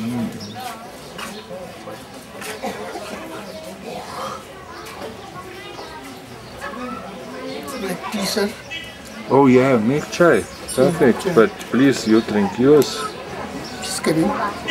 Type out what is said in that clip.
Like tea, sir? Oh yeah, make chai. Perfect. But please, you drink yours. Just kidding.